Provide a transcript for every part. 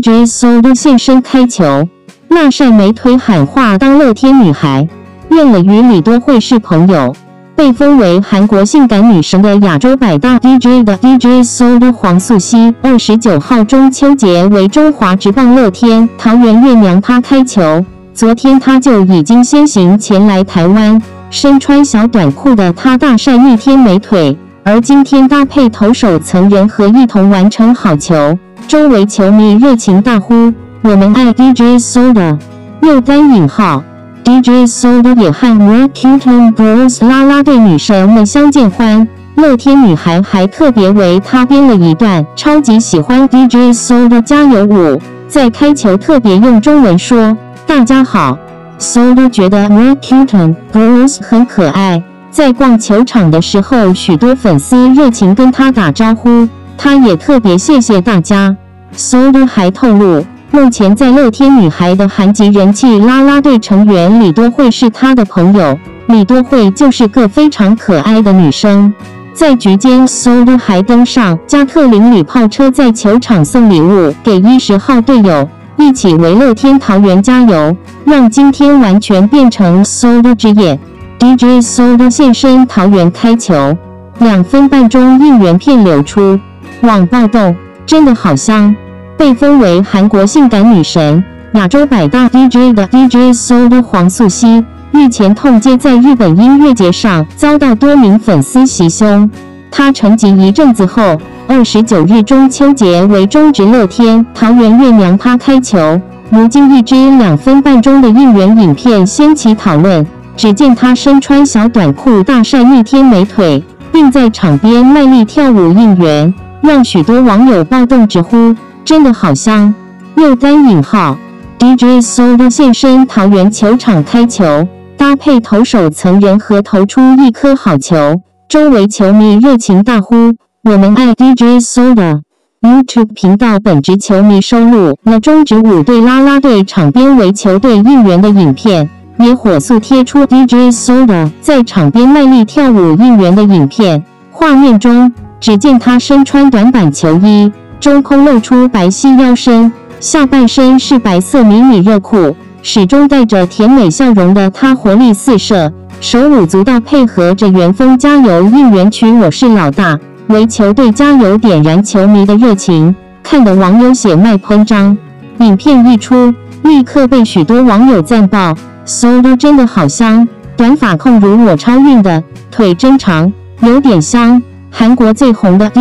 DJ Soda 现身开球，那晒美腿喊话当乐天女孩，练了与李多慧是朋友。被封为韩国性感女神的亚洲百大 DJ 的 DJ Soda 黄素熙，29号中秋节为中华职棒乐天桃园月娘趴开球。昨天她就已经先行前来台湾，身穿小短裤的她大晒一天美腿，而今天搭配投手曾仁和一同完成好球，周围球迷热情大呼：“我们爱 DJ Soda！” 又单引号。DJ Soda 也和 Rakuten Girls 啦啦队女神们相见欢，乐天女孩还特别为她编了一段超级喜欢 DJ Soda 加油舞，在开球特别用中文说：“大家好。” Soda 觉得 Rakuten Girls 很可爱，在逛球场的时候，许多粉丝热情跟她打招呼，她也特别谢谢大家。Soda 还透露，目前在乐天女孩的韩籍人气啦啦队成员李多慧是她的朋友，李多慧就是个非常可爱的女生。在局间 ，Soda 还登上加特林旅炮车，在球场送礼物给10号队友，一起为乐天桃园加油，让今天完全变成 Soda 之夜。DJ Soda 现身桃园开球，2分半钟应援片流出，网暴动，真的好香。被封为韩国性感女神、亚洲百大 DJ 的 DJ Soda 黄素熙，日前痛接在日本音乐节上遭到多名粉丝袭胸。她沉寂一阵子后，29日中秋节为中职乐天桃园月娘趴开球，如今一支2分半钟的应援影片掀起讨论。只见她身穿小短裤大晒一天美腿，并在场边卖力跳舞应援，让许多网友暴动直呼：“真的好香！”又单引号 DJ Soda 现身桃园球场开球，搭配投手曾仁和投出一颗好球，周围球迷热情大呼：“我们爱 DJ Soda！” YouTube 频道本职球迷收录了中职5队啦啦队场边为球队应援的影片，也火速贴出 DJ Soda 在场边卖力跳舞应援的影片。画面中，只见他身穿短版球衣，中空露出白皙腰身，下半身是白色迷你热裤，始终带着甜美笑容的她活力四射，手舞足蹈配合着元丰加油应援曲《我是老大》，为球队加油点燃球迷的热情，看得网友血脉喷张。影片一出，立刻被许多网友赞爆 ，Soda 真的好香，短发控如我超运的，腿真长，有点香。韩国最红的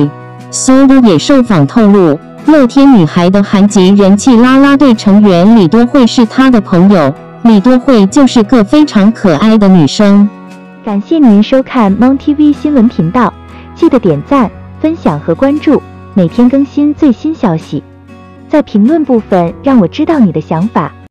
DJ。Soda 也受访透露，乐天女孩的韩籍人气啦啦队成员李多慧是她的朋友，李多慧就是个非常可爱的女生。 感谢您收看 Mon TV 新闻频道，记得点赞、分享和关注，每天更新最新消息。在评论部分让我知道你的想法。